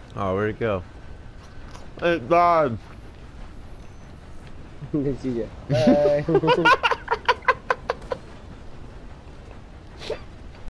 Oh, where'd it go? It died. See ya. Bye.